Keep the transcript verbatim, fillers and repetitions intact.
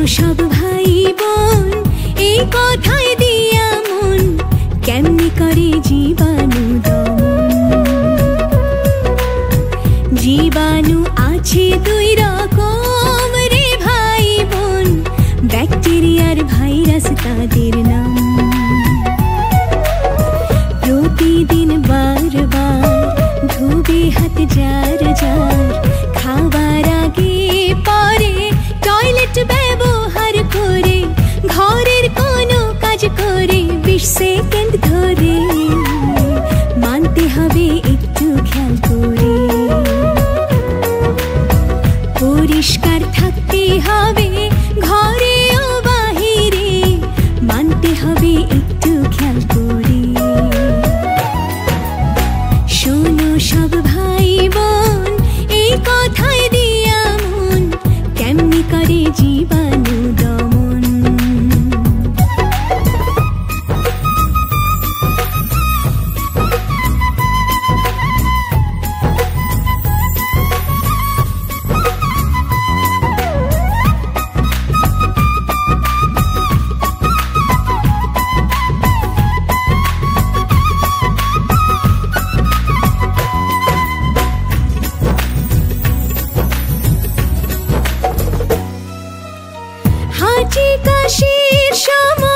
सब भाई बोन এই কথাই দিয়া মন কেমনি করে জীবাণু দমন। জীবাণু আছে দুই রকম রে ভাই বোন, ব্যাকটেরিয়ার ভাইরাস তাদের নাম। প্রতিদিন বারবার ধুবে হাত যার যার, খাবার আগে পরে টয়লেট ব্যবহার করে, ঘরের কোনো কাজ করে বিশ সেকেন্ড ধরে, মানতে হবে একটু খেয়াল করে। পরিষ্কার থাকতে হবে ঘরে ও বাহিরে, মানতে হবে একটু খেয়াল করে। শোনো সব ভাই বোন এই কথাই দিয়া মন কেমনি করে জীবাণু দমন। হাঁচি কাশির সময়